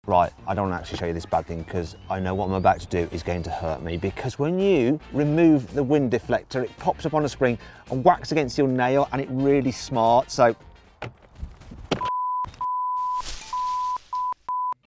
Right, I don't want to actually show you this bad thing because I know what I'm about to do is going to hurt me, because when you remove the wind deflector, it pops up on a spring and whacks against your nail and it really smarts. So